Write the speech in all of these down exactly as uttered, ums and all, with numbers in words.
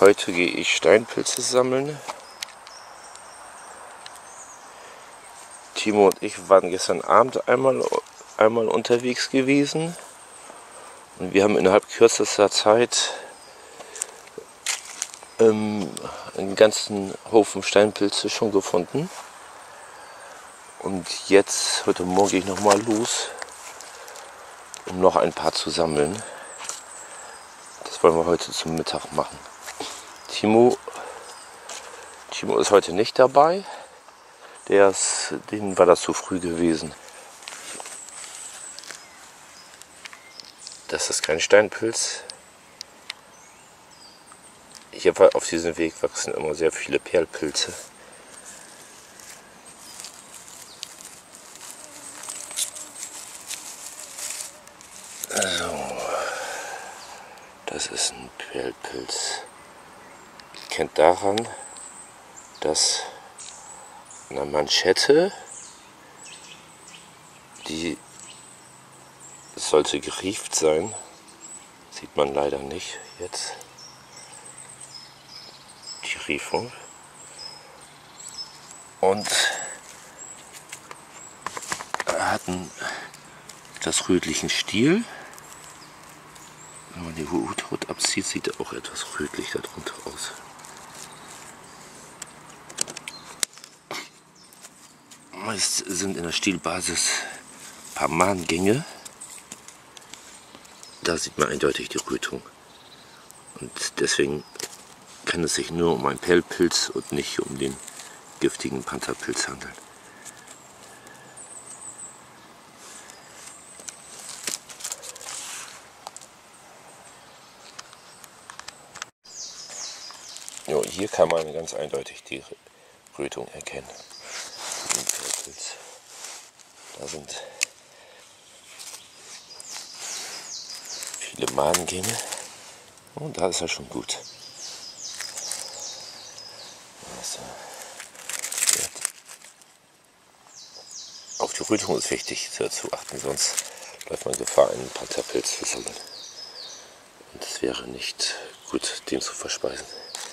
Heute gehe ich Steinpilze sammeln. Timo und ich waren gestern Abend einmal, einmal unterwegs gewesen. Und wir haben innerhalb kürzester Zeit ähm, einen ganzen Haufen Steinpilze schon gefunden. Und jetzt, heute Morgen, gehe ich nochmal los, um noch ein paar zu sammeln. Das wollen wir heute zum Mittag machen. Timo, Timo ist heute nicht dabei. Der ist, denen war das zu früh gewesen. Das ist kein Steinpilz. Hier auf diesem Weg wachsen immer sehr viele Perlpilze. So, das ist ein Perlpilz. Kennt daran, dass eine Manschette, die sollte gerieft sein, sieht man leider nicht jetzt, die Riefung, und er hat einen etwas rötlichen Stiel. Wenn man die Huthaut abzieht, sieht er auch etwas rötlich darunter aus. Meist sind in der Stielbasis ein paar Mahngänge. Da sieht man eindeutig die Rötung. Und deswegen kann es sich nur um einen Perlpilz und nicht um den giftigen Pantherpilz handeln. Jo, hier kann man ganz eindeutig die Rötung erkennen. Da sind viele Mahngänge und da ist er schon gut. Also, auf die Rötung ist wichtig zu achten, sonst läuft man Gefahr, einen Pantherpilz zu sammeln. Und es wäre nicht gut, den zu verspeisen.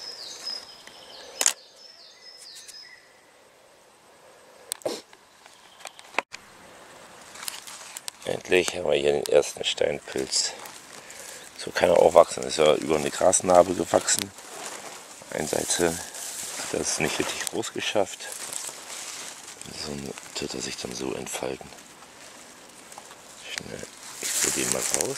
Endlich haben wir hier den ersten Steinpilz. So kann er auch wachsen. Ist ja über eine Grasnarbe gewachsen. Eine Seite hat er es nicht richtig groß geschafft. So wird er sich dann so entfalten. Schnell, ich hole den mal raus.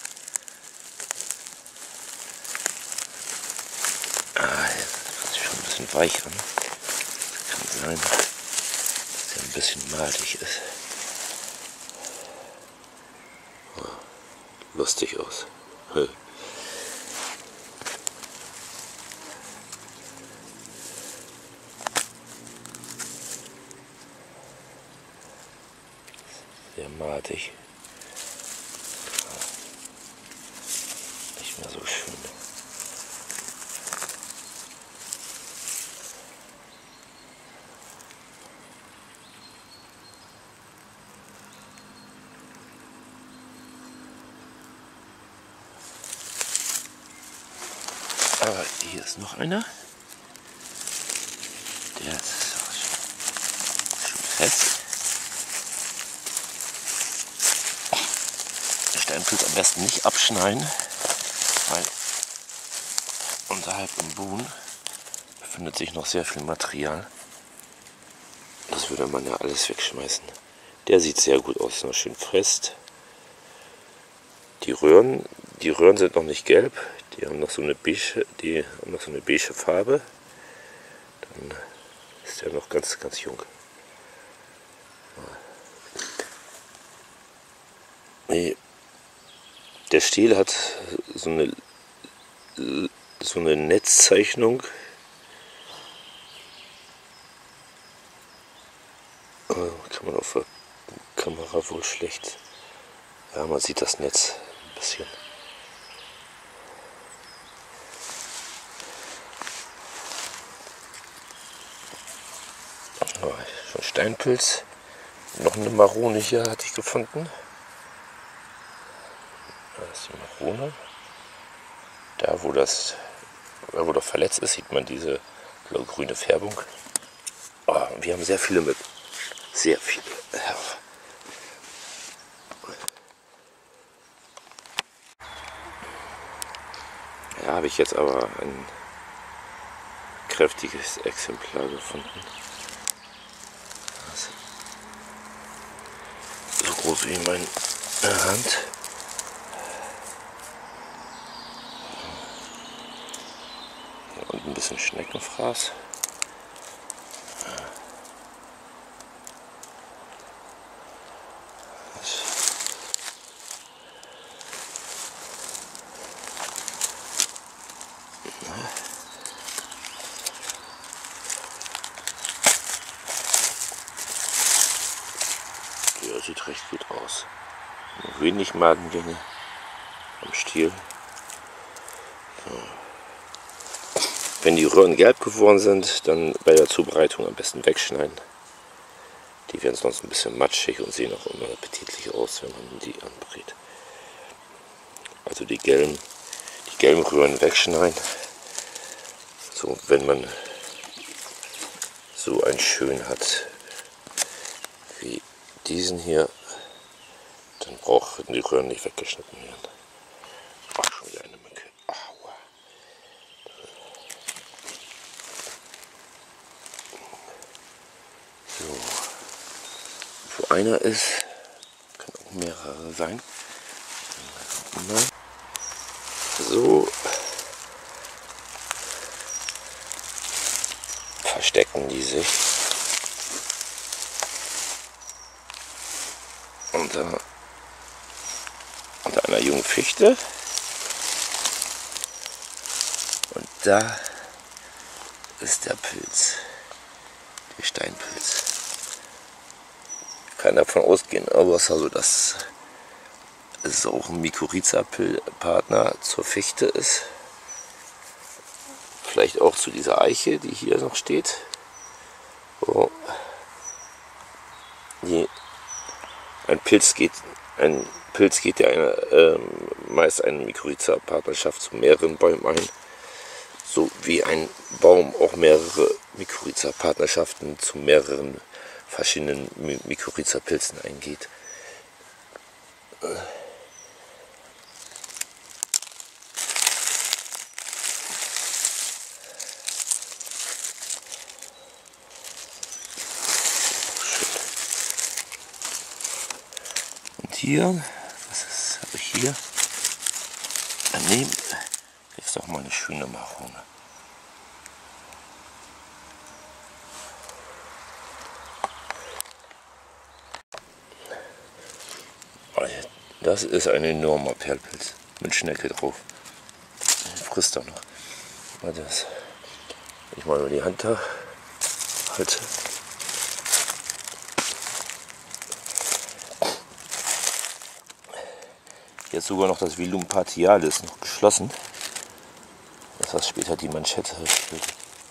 Ah, jetzt fühlt sich schon ein bisschen weich an. Das kann sein, dass er ein bisschen madig ist. Lustig aus. Sehr madig. Nicht mehr so schön. Aber hier ist noch einer. Der ist schon fest. Der Steinpilz am besten nicht abschneiden, weil unterhalb im Boden befindet sich noch sehr viel Material. Das würde man ja alles wegschmeißen. Der sieht sehr gut aus, noch schön fest. Die Röhren, die Röhren sind noch nicht gelb. Die haben noch so eine beige, die haben noch so eine beige Farbe. Dann ist der noch ganz, ganz jung. Der Stiel hat so eine, so eine Netzzeichnung. Kann man auf der Kamera wohl schlecht. Ja, man sieht das Netz ein bisschen. Schon Steinpilz. Noch eine Marone hier hatte ich gefunden. Da ist die Marone. Da wo das wo der verletzt ist, sieht man diese blau-grüne Färbung. Oh, wir haben sehr viele mit. Sehr viele. Ja. Ja, habe ich jetzt aber ein kräftiges Exemplar gefunden. So groß wie meine Hand. Und ein bisschen Schneckenfraß. Ja, sieht recht gut aus. Noch wenig Madengänge am Stiel. So. Wenn die Röhren gelb geworden sind, dann bei der Zubereitung am besten wegschneiden. Die werden sonst ein bisschen matschig und sehen auch immer appetitlich aus, wenn man die anbrät. Also die gelben, die gelben Röhren wegschneiden. So, wenn man so einen schön hat wie diesen hier, dann brauchen die Röhren nicht weggeschnitten werden. Ach, schon wieder eine Mücke. Aua. So. Wo einer ist, können auch mehrere sein. So verstecken die sich unter, unter einer jungen Fichte. Und da ist der Pilz, der Steinpilz. Ich kann davon ausgehen, aber es also, dass es auch ein Mykorrhiza-Partner zur Fichte ist. Vielleicht auch zu dieser Eiche, die hier noch steht. So. Die, ein Pilz geht, ein Pilz geht ja eine, äh, meist eine Mykorrhiza-Partnerschaft zu mehreren Bäumen ein. So wie ein Baum auch mehrere Mykorrhiza-Partnerschaften zu mehreren verschiedenen Mykorrhiza-Pilzen eingeht. Hier, was ist, habe ich hier? Daneben ist doch mal eine schöne Marone. Das ist ein enormer Perlpilz mit Schnecke drauf. Frisst er noch. Warte, das, wenn ich mal über die Hand da halte. Jetzt sogar noch das Velum partialis noch geschlossen, das was später die Manschette spielt.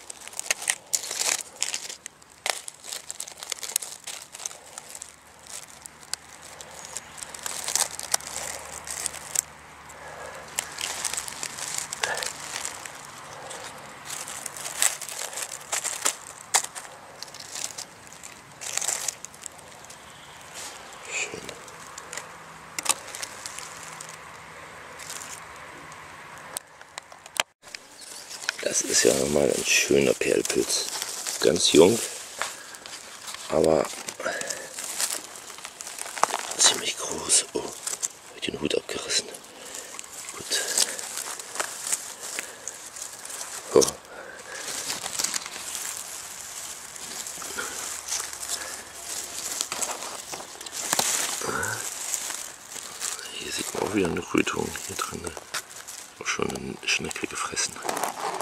Das ist ja mal ein schöner Perlpilz. Ganz jung, aber ziemlich groß. Oh, habe ich den Hut abgerissen. Gut. Oh. Hier sieht man auch wieder eine Rötung hier drin. Auch schon eine Schnecke gefressen.